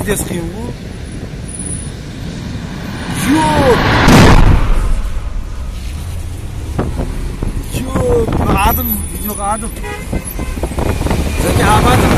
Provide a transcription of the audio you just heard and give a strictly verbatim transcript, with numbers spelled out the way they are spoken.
videosi qiyin bu. Yo'q. Yo'q, adim, videoga adim. Zaka adim.